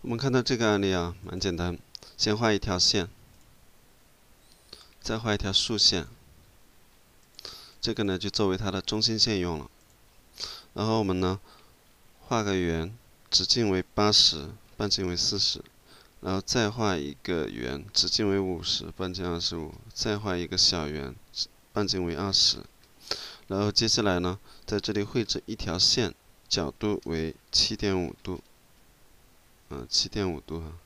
我们看到这个案例啊，蛮简单，先画一条线，再画一条竖线，这个呢就作为它的中心线用了。然后我们呢画个圆，直径为80，半径为40，然后再画一个圆，直径为50，半径25，再画一个小圆，半径为20。然后接下来呢，在这里绘制一条线，角度为7.5度，7.5度哈，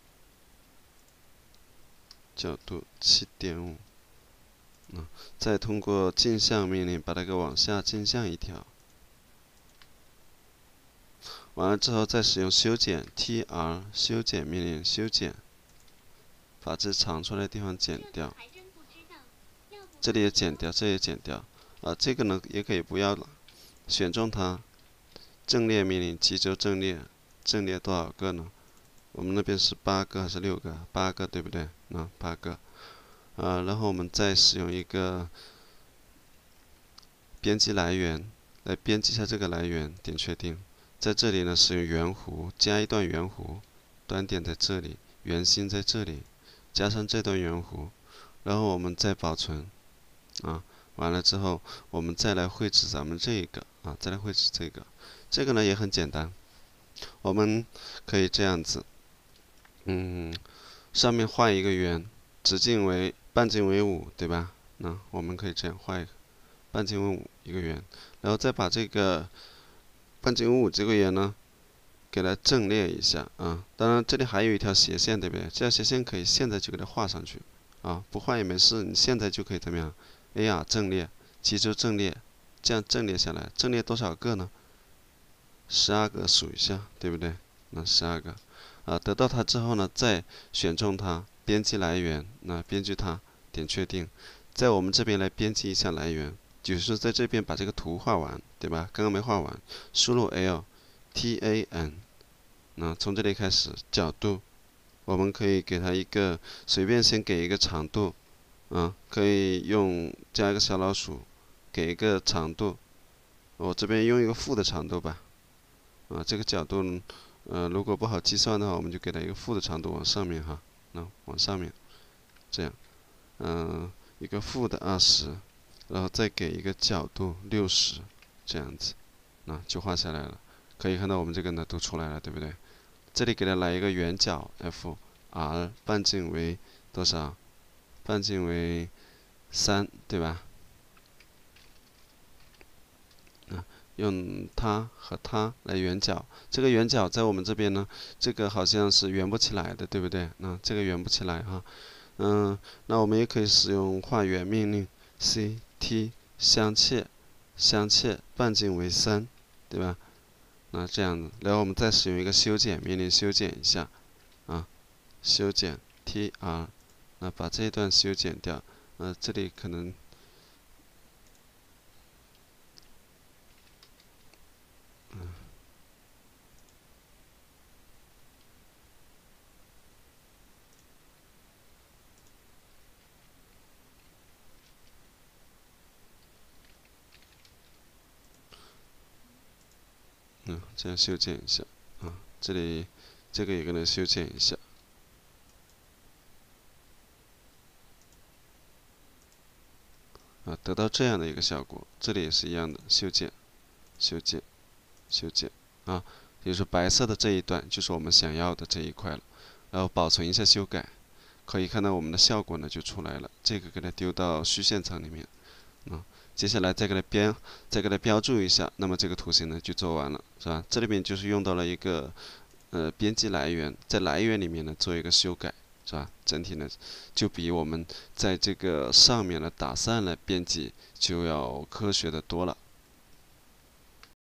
角度7.5。再通过镜像命令把它给往下镜像一条。完了之后再使用修剪 tr 修剪命令修剪，把这长出来的地方剪掉，这里也剪掉，这也剪掉。这个呢也可以不要了，选中它，阵列命令急轴阵列，阵列多少个呢？我们那边是8个还是6个？8个对不对？8个。然后我们再使用一个编辑来源来编辑一下这个来源，点确定。在这里呢，使用圆弧，加一段圆弧，端点在这里，圆心在这里，加上这段圆弧，然后我们再保存，完了之后，我们再来绘制咱们这个，再来绘制这个，这个呢也很简单，我们可以这样子，上面画一个圆，半径为5，对吧？那我们可以这样画一个，半径为5一个圆，然后再把这个半径为5这个圆呢，给它阵列一下当然这里还有一条斜线，对不对？这条斜线可以现在就给它画上去不画也没事，你现在就可以怎么样 ？AR 阵列，急轴阵列，这样阵列下来，阵列多少个呢？12个，数一下，对不对？那12个得到它之后呢，再选中它，编辑来源，编辑它，点确定，在我们这边来编辑一下来源。就是在这边把这个图画完，对吧？刚刚没画完，输入 LTAN，从这里开始角度，我们可以给它一个随便先给一个长度，可以加一个小老鼠，给一个长度，我这边用一个负的长度吧，这个角度如果不好计算的话，我们就给它一个负的长度往上面哈，往上面，这样，一个负的20。然后再给一个角度60，这样子，就画下来了。可以看到我们这个呢都出来了，对不对？这里给它来一个圆角 F，R 半径为多少？半径为3，对吧？用它和它来圆角，这个圆角在我们这边呢，这个好像是圆不起来的，对不对？这个圆不起来哈。那我们也可以使用画圆命令 CT 相切，半径为3，对吧？这样子，然后我们再使用一个修剪命令修剪一下，修剪 TR，把这一段修剪掉，这里可能，这样修剪一下，这里这个也给它修剪一下，得到这样的一个效果。这里也是一样的，修剪，也就是白色的这一段就是我们想要的这一块了。然后保存一下修改，可以看到我们的效果呢就出来了。这个给它丢到虚线层里面，接下来再给它标注一下，那么这个图形呢就做完了，是吧？这里面就是用到了一个编辑来源，在来源里面呢做一个修改，是吧？整体呢就比我们在这个上面呢打散了编辑就要科学的多了。